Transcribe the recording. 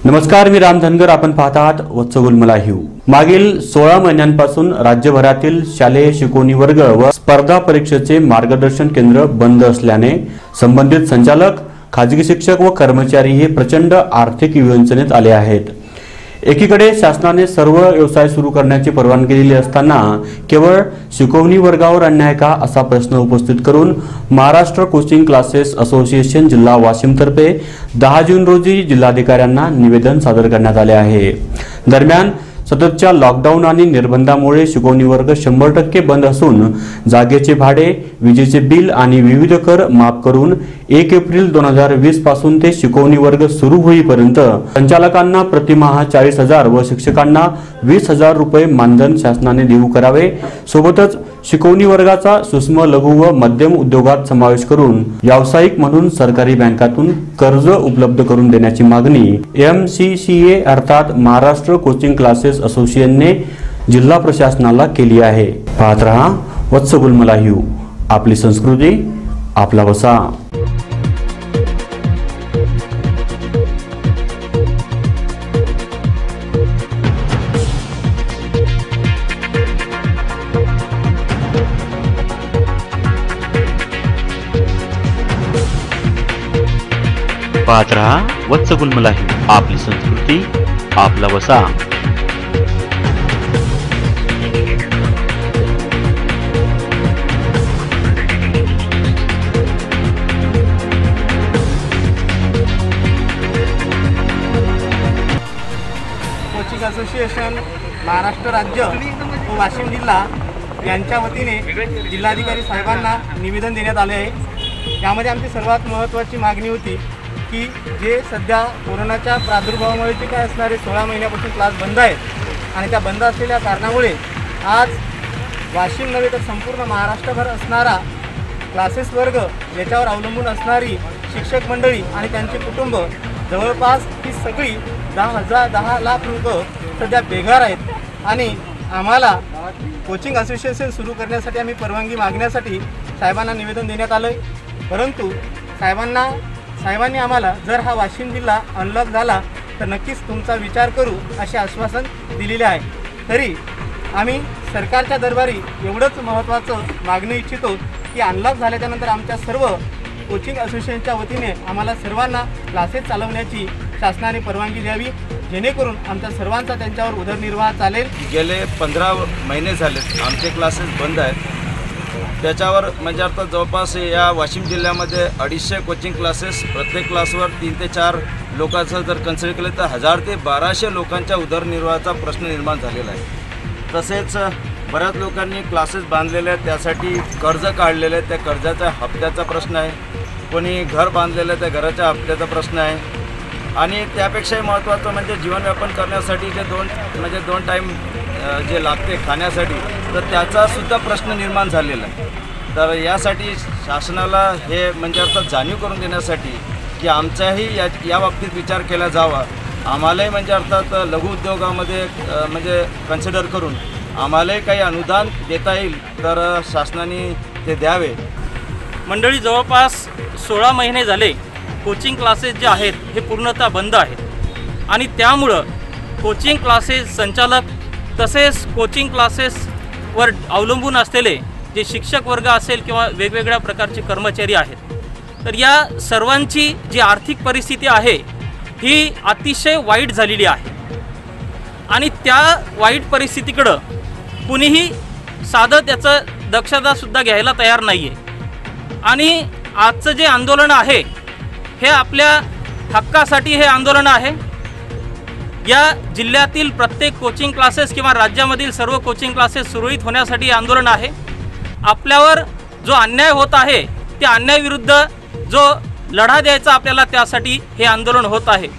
नमस्कार, मी राम धनगर. आपण पाहत आहात वत्सगुल मलाहिव. मागील 16 महिन्यांपासून राज्यभरातील शालेय शिकवणी वर्ग व स्पर्धा परीक्षेचे मार्गदर्शन केंद्र बंद असल्याने संबंधित संचालक, खाजगी शिक्षक व कर्मचारी हे प्रचंड आर्थिक विवंचनेत आले आहेत. एकीकडे शासनाने सर्व व्यवसाय सुरू करण्याची परवानगी दिली असताना केवळ शिकवणी वर्गावर अन्याय का, असा प्रश्न उपस्थित करून महाराष्ट्र कोचिंग क्लासेस असोसिएशन जिल्हा वाशिम तर्फे 10 जून रोजी जिल्हाधिकाऱ्यांना निवेदन सादर करण्यात आले आहे. दरम्यान सततच्या लॉकडाऊन आणि निर्बंधामुळे शिकवणी वर्ग 100% बंद असून जागेचे भाडे, विजेचे बिल आणि विविध कर माफ करून 1 एप्रिल 2020 पासून ते शिकवणी वर्ग सुरू होईपर्यंत संचालकांना प्रतिमाह 40,000 व शिक्षकांना 20,000 रुपये मानधन शासनाने देऊ करावे. सोबतच शिकवणी वर्गाचा सूक्ष्म, लघु व मध्यम उद्योगात समावेश करून व्यावसायिक म्हणून सरकारी बँकातून कर्ज उपलब्ध करून देण्याची मागणी MCCA अर्थात महाराष्ट्र कोचिंग क्लासेस असोसिएशनने जिल्हा प्रशासनाला केली आहे. पाहत रहा वत्सगुल मलाहिव. आपली संस्कृती, आपला वसा. पाहत रहा वत्सगुल मलाहिव. आपली संस्कृती, आपला वसा. कोचिंग असोसिएशन महाराष्ट्र राज्य व वाशिम जिल्हा यांच्या वतीने जिल्हाधिकारी साहेबांना निवेदन देण्यात आले आहे. यामध्ये आमची सर्वात महत्त्वाची मागणी होती की जे सध्या कोरोनाच्या प्रादुर्भावामुळे जे काय असणारे 16 महिन्यापासून क्लास बंद आहेत आणि त्या बंद असलेल्या कारणामुळे आज वाशिम नव्हे तर संपूर्ण महाराष्ट्रभर असणारा क्लासेस वर्ग याच्यावर अवलंबून असणारी शिक्षक मंडळी आणि त्यांचे कुटुंब जवळपास ही सगळी 10 लाख लोक सध्या बेघर आहेत आणि आम्हाला कोचिंग असोसिएशन सुरू करण्यासाठी आम्ही परवानगी मागण्यासाठी साहेबांना निवेदन देण्यात आलं आहे. परंतु साहेबांनी आम्हाला जर हा वाशिम जिल्हा अनलॉक झाला तर नक्कीच तुमचा विचार करू असे आश्वासन दिलेले आहे. तरी आम्ही सरकारच्या दरबारी एवढंच महत्त्वाचं मागणं इच्छितो की अनलॉक झाल्याच्यानंतर आमच्या सर्व कोचिंग असोसिएशनच्या वतीने आम्हाला सर्वांना क्लासेस चालवण्याची शासनाने परवानगी द्यावी, जेणेकरून आमच्या सर्वांचा त्यांच्यावर उदरनिर्वाह चालेल. गेले 15 महिने झालेत आमचे क्लासेस बंद आहेत. त्याच्यावर म्हणजे अर्थात जवळपास या वाशिम जिल्ह्यामध्ये 250 कोचिंग क्लासेस, प्रत्येक क्लासवर 3 ते 4 लोकांचं जर कन्सिडर केलं तर 1000 ते 1200 लोकांच्या उदरनिर्वाहाचा प्रश्न निर्माण झालेला आहे. तसेच बऱ्याच लोकांनी क्लासेस बांधलेले आहेत, त्यासाठी कर्ज काढलेले आहेत, त्या कर्जाच्या हप्त्याचा प्रश्न आहे. कोणी घर बांधलेलं आहे, त्या घराच्या हप्त्याचा प्रश्न आहे. आणि त्यापेक्षाही महत्त्वाचं म्हणजे जीवनयापन करण्यासाठी जे दोन टाईम जे लागते खाण्यासाठी, तर त्याचासुद्धा प्रश्न निर्माण झालेला आहे. तर यासाठी शासनाला हे म्हणजे अर्थात जाणीव करून देण्यासाठी की आमचाही या बाबतीत विचार केला जावा. आम्हालाही म्हणजे अर्थात लघु उद्योगामध्ये म्हणजे कन्सिडर करून आम्हालाही काही अनुदान देता येईल तर शासनाने ते द्यावे. मंडळी, जवळपास 16 महिने झाले कोचिंग क्लासेस जे आहेत हे पूर्णतः बंद आहेत आणि त्यामुळं कोचिंग क्लासेस संचालक तसेच कोचिंग क्लासेसवर अवलंबून असलेले जे शिक्षक वर्ग असेल किंवा वेगवेगळ्या प्रकारचे कर्मचारी आहेत, तर या सर्वांची जी आर्थिक परिस्थिती आहे ही अतिशय वाईट झालेली आहे आणि त्या वाईट परिस्थितीकडं कुणीही साधं त्याचं दक्षतासुद्धा घ्यायला तयार नाही आहे. आणि आजचं जे आंदोलन आहे हे आपल्या हक्कासाठी हे आंदोलन आहे. या जिल्ह्यातील प्रत्येक कोचिंग क्लासेस किंवा राज्यामधील सर्व कोचिंग क्लासेस सुरळीत होण्यासाठी हे आंदोलन आहे. आपल्यावर जो अन्याय होत आहे त्या अन्यायाविरुद्ध जो लढा द्यायचा आपल्याला, त्यासाठी हे आंदोलन होत आहे.